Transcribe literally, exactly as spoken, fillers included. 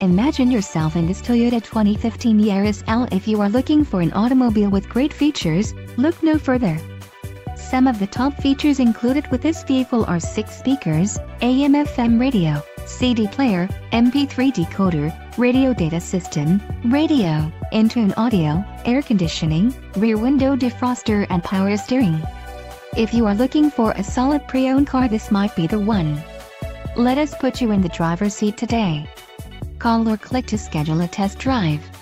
Imagine yourself in this Toyota twenty fifteen Yaris L. If you are looking for an automobile with great features, look no further. Some of the top features included with this vehicle are six speakers, A M F M radio, C D player, M P three decoder, radio data system, radio, in-tune audio, air conditioning, rear window defroster and power steering. If you are looking for a solid pre-owned car, this might be the one. Let us put you in the driver's seat today. Call or click to schedule a test drive.